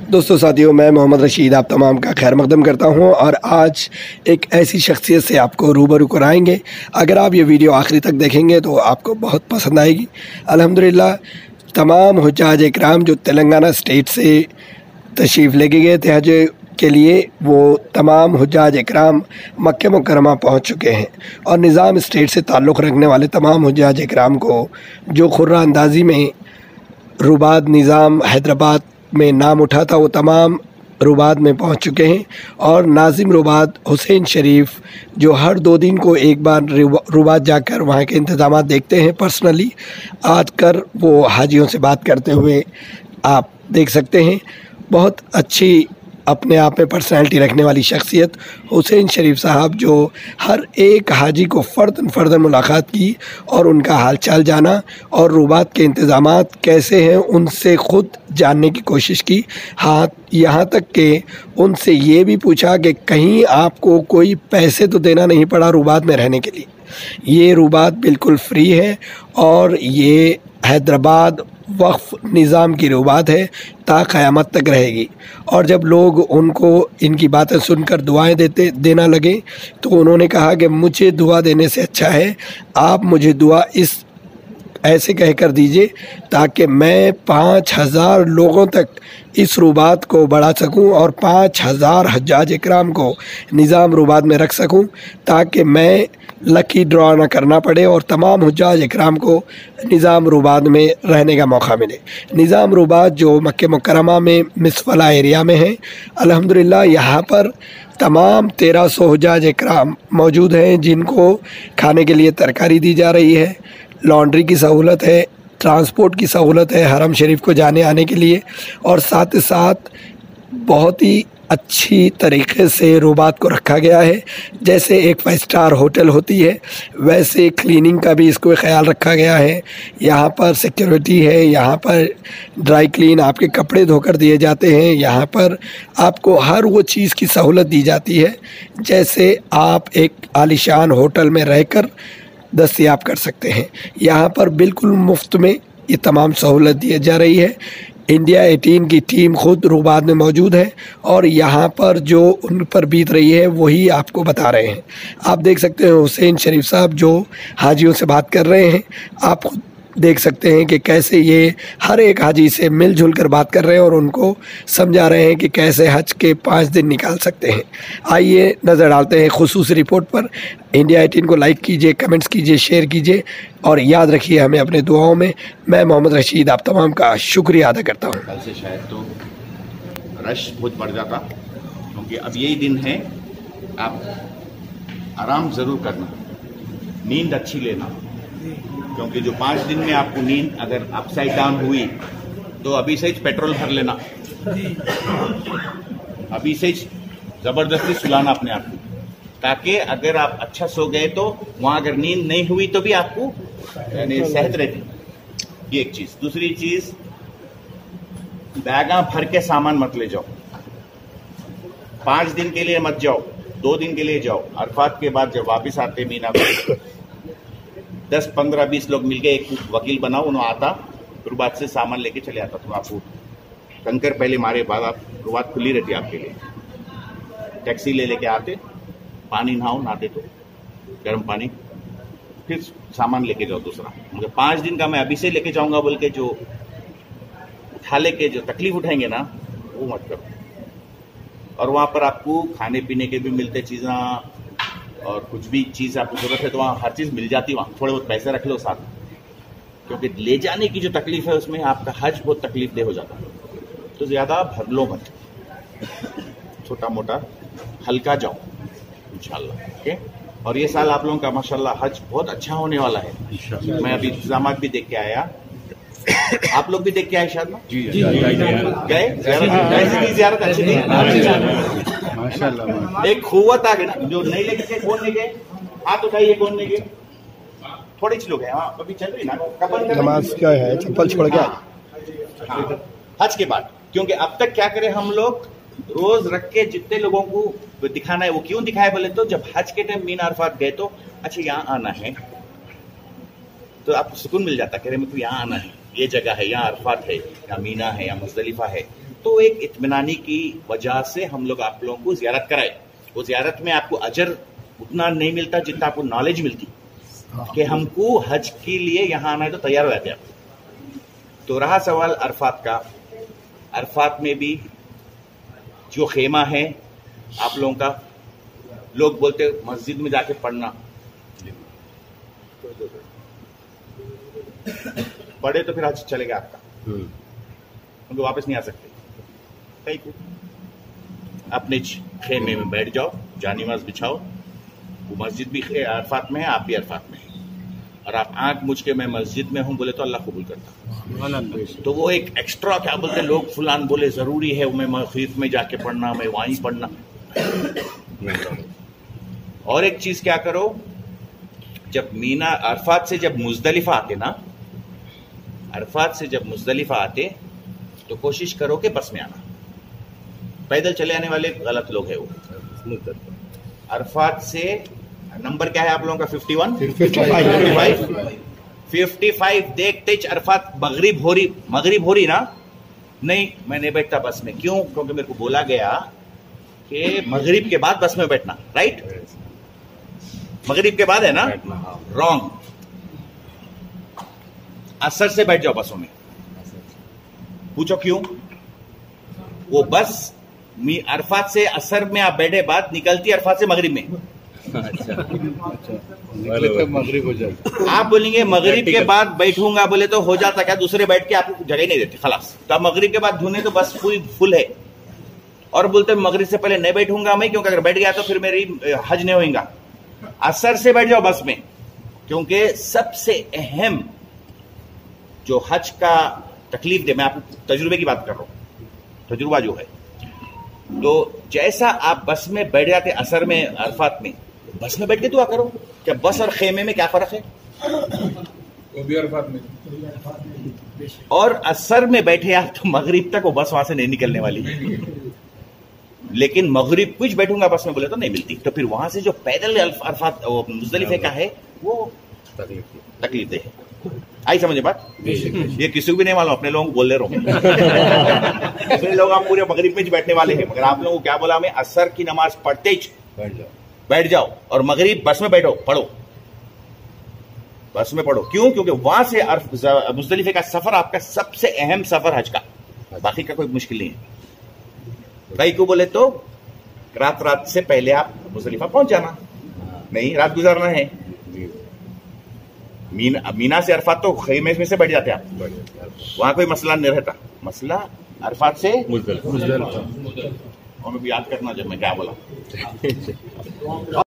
दोस्तों साथियों, मैं मोहम्मद रशीद आप तमाम का खैर मकदम करता हूं और आज एक ऐसी शख्सियत से आपको रूबरू कराएंगे। अगर आप ये वीडियो आखिरी तक देखेंगे तो आपको बहुत पसंद आएगी। अल्हम्दुलिल्लाह तमाम हुज्जाज इकराम जो तेलंगाना स्टेट से तशरीफ़ लेके गए थे हज के लिए, वो तमाम हुज्जाज इकराम मक्का मुकर्रमा पहुँच चुके हैं और निज़ाम स्टेट से ताल्लुक़ रखने वाले तमाम हुज्जाज इकराम को जो खुर्रा अंदाज़ी में रुबात निज़ाम हैदराबाद में नाम उठा था, वो तमाम रुबात में पहुंच चुके हैं। और नाजिम रुबात हुसैन शरीफ जो हर 2 दिन को एक बार रुबात जाकर वहाँ के इंतज़ामात देखते हैं पर्सनली, आज कर वो हाजियों से बात करते हुए आप देख सकते हैं। बहुत अच्छी अपने आप में पर्सनैलिटी रखने वाली शख्सियत हुसैन शरीफ साहब, जो हर एक हाजी को फ़र्दन मुलाकात की और उनका हालचाल जाना और रुबात के इंतज़ामात कैसे हैं उनसे ख़ुद जानने की कोशिश की। हाँ, यहाँ तक कि उनसे ये भी पूछा कि कहीं आपको कोई पैसे तो देना नहीं पड़ा रुबात में रहने के लिए। ये रुबात बिल्कुल फ्री है और ये हैदराबाद वक्फ निज़ाम की रुबात है, ता क़यामत तक रहेगी। और जब लोग उनको इनकी बातें सुनकर दुआएं देना लगे तो उन्होंने कहा कि मुझे दुआ देने से अच्छा है आप मुझे दुआ इस ऐसे कह कर दीजिए ताकि मैं 5000 लोगों तक इस रुबात को बढ़ा सकूं और 5000 हज्जाज इकराम को निज़ाम रुबात में रख सकूं, ताकि मैं लकी ड्रॉ ना करना पड़े और तमाम हुज्जाज इकराम को निज़ाम रुबात में रहने का मौका मिले। निज़ाम रुबात जो मक्का मुकर्रमा में मिसफला एरिया में है, अल्हम्दुलिल्लाह यहाँ पर तमाम 1300 हुज्जाज इकराम मौजूद हैं जिनको खाने के लिए तरकारी दी जा रही है, लॉन्ड्री की सहूलत है, ट्रांसपोर्ट की सहूलत है हरम शरीफ को जाने आने के लिए, और साथ ही साथ बहुत ही अच्छी तरीक़े से रुबात को रखा गया है। जैसे एक 5 स्टार होटल होती है वैसे क्लीनिंग का भी इसको ख्याल रखा गया है। यहाँ पर सिक्योरिटी है, यहाँ पर ड्राई क्लीन आपके कपड़े धोकर दिए जाते हैं, यहाँ पर आपको हर वो चीज़ की सहूलत दी जाती है जैसे आप एक आलीशान होटल में रहकर दस्तयाब कर सकते हैं। यहाँ पर बिल्कुल मुफ्त में ये तमाम सहूलत दी जा रही है। इंडिया 18 की टीम खुद रुबात में मौजूद है और यहाँ पर जो उन पर बीत रही है वही आपको बता रहे हैं। आप देख सकते हैं हुसैन शरीफ साहब जो हाजियों से बात कर रहे हैं, आप खुद देख सकते हैं कि कैसे ये हर एक हाजी से मिलजुल कर बात कर रहे हैं और उनको समझा रहे हैं कि कैसे हज के 5 दिन निकाल सकते हैं। आइए नज़र डालते हैं खुसूसी रिपोर्ट पर। इंडिया 18 को लाइक कीजिए, कमेंट्स कीजिए, शेयर कीजिए और याद रखिए हमें अपने दुआओं में। मैं मोहम्मद रशीद आप तमाम का शुक्रिया अदा करता हूँ। कल से शायद तो रश बहुत बढ़ जाता, क्योंकि अब यही दिन है, आप आराम ज़रूर करना, नींद अच्छी लेना, क्योंकि जो 5 दिन में आपको नींद अगर अपसाइड डाउन हुई तो अभी से ही पेट्रोल भर लेना, अभी से ही जबरदस्ती सुलाना अपने आप को, ताकि अगर आप अच्छा सो गए तो वहां अगर नींद नहीं हुई तो भी आपको यानी सेहत रहती। ये एक चीज। दूसरी चीज, बैगा भर के सामान मत ले जाओ, 5 दिन के लिए मत जाओ, 2 दिन के लिए जाओ। अरफात के बाद जब वापस आते मीना को 10, 15, 20 लोग मिलके एक वकील बनाओ, उन्होंने आता रुबात से सामान लेके चले आता। तो आपको कंकर पहले मारे बाद आप रुबात खुली रहती है आपके लिए। टैक्सी ले लेके आते, पानी नहाते तो गर्म पानी, फिर सामान लेके जाओ दूसरा। मुझे 5 दिन का मैं अभी से लेके जाऊंगा बोल के जो उठा लेके जो तकलीफ उठाएंगे ना, वो मत करो। और वहां पर आपको खाने पीने के भी मिलते चीज़ें, और कुछ भी चीज़ आपको जरूरत है तो वहाँ हर चीज़ मिल जाती है। वहाँ थोड़े बहुत पैसे रख लो साथ, क्योंकि ले जाने की जो तकलीफ है उसमें आपका हज बहुत तकलीफ दे हो जाता है। तो ज़्यादा भर लो मत, छोटा मोटा हल्का जाओ इंशाल्लाह। ओके। और ये साल आप लोगों का माशाल्लाह हज बहुत अच्छा होने वाला है। मैं अभी इंतजामात भी देख के आया, आप लोग भी देख के आए शायद ना? जी गए? ज़ियारत अच्छी थी माशाल्लाह। एक खुवत आ गई ना, जो नहीं लेके गए, कौन ले गए? हाथ उठाइए, कौन ले गए? थोड़े से लोग हैं। हाँ, अभी चल रही ना नमाज क्या है, चप्पल छोड़ के हज के बाद। क्योंकि अब तक क्या करें हम लोग, रोज रख के जितने लोगों को दिखाना है वो क्यों दिखाए बोले तो जब हज के टाइम मीना अरफात गए तो अच्छा यहाँ आना है तो आपको सुकून मिल जाता, कह रहे मेरे को यहाँ आना है, ये जगह है, यहाँ अरफात है, यहाँ मीना है, यहाँ मुज़दलिफा है। तो एक इत्मीनानी की वजह से हम लोग आप लोगों को ज़ियारत कराए। वो ज़ियारत में आपको अजर उतना नहीं मिलता जितना आपको नॉलेज मिलती कि हमको हज के लिए यहाँ आना है तो तैयार हो जाते आप। तो रहा सवाल अरफात का, अरफात में भी जो खेमा है आप लोगों का, लोग बोलते मस्जिद में जाके पढ़ना, पढ़े तो फिर हज चलेगा आपका, क्योंकि वापस नहीं आ सकते। कहीं को अपने खेमे में बैठ जाओ, जानिमाज बिछाओ, वो मस्जिद भी अरफात में है, आप भी अरफात में है, और आप आंख मुझ के मैं मस्जिद में हूँ बोले तो अल्लाह कबूल करता। तो वो एक एक्स्ट्रा क्या बोलते हैं लोग, फुलान बोले जरूरी है मैं मस्जिद में जाके पढ़ना, मैं वहीं पढ़ना। और एक चीज क्या करो, जब मीना अरफात से जब मुजदलिफा आते ना, अरफात से जब मुजदलिफा आते तो कोशिश करो कि बस में आना। पैदल चले आने वाले गलत लोग हैं वो। अरफात से नंबर क्या है आप लोगों का? 55 देखते ही अरफात मगरिब हो रही ना, नहीं मैं नहीं बैठता बस में। क्यों? क्योंकि मेरे को बोला गया कि मगरिब के बाद बस में बैठना, राइट? मगरिब के बाद है ना, रॉन्ग। असर से बैठ जाओ बसों में। पूछो क्यों? वो बस अरफात से असर में आप बैठे, बाद निकलती अरफात से मगरिब में। अच्छा। मगरिब हो जाए। आप बोलेंगे मगरिब के बाद बैठूंगा, बोले तो हो जाता क्या? दूसरे बैठ के आपको जगह नहीं देते, खलास। तो आप मगरिब के बाद ढूंढे तो बस पूरी फुल है, और बोलते मगरिब से पहले नहीं बैठूंगा मैं, क्योंकि अगर बैठ गया तो फिर मेरी हज नहीं होगा। असर से बैठ जाओ बस में, क्योंकि सबसे अहम जो हज का तकलीफ दे, मैं आपको तजुर्बे की बात कर रहा हूं, तजुर्बा जो है, तो जैसा आप बस में बैठ जाते असर में अरफात में, बस में बैठ के दुआ करो। क्या बस और खेमे में क्या फर्क है? वो भी अरफात में। और असर में बैठे आप तो मगरिब तक वो बस वहां से नहीं निकलने वाली। लेकिन मगरिब कुछ बैठूंगा बस में बोले तो नहीं मिलती। तो फिर वहां से जो पैदल अरफात मुजदलिफे का है वो तकलीफ दे। आई समझे बात? ये किसी को भी नहीं मालूम, अपने लोगों को बोल दे रहा हूँ। दूसरे लोग हम पूरे मगरिब में बैठने वाले हैं, मगर आप लोगों को क्या बोला मैं? असर की नमाज पढ़ते ही बैठ जाओ, और मगरिब बस में बैठो, पढ़ो, बस में पढ़ो। क्यों? क्योंकि वहां से मुजदलिफे का सफर आपका सबसे अहम सफर हज का, बाकी का कोई मुश्किल नहीं है। भाई को बोले तो रात से पहले आप मुजदलिफा पहुंच जाना, नहीं रात गुजारना है। मीना से अरफात तो खेमे में से बैठ जाते आप, वहां कोई मसला नहीं रहता। मसला अरफात से मुजदलिफा। और याद करना जब मैं क्या बोला।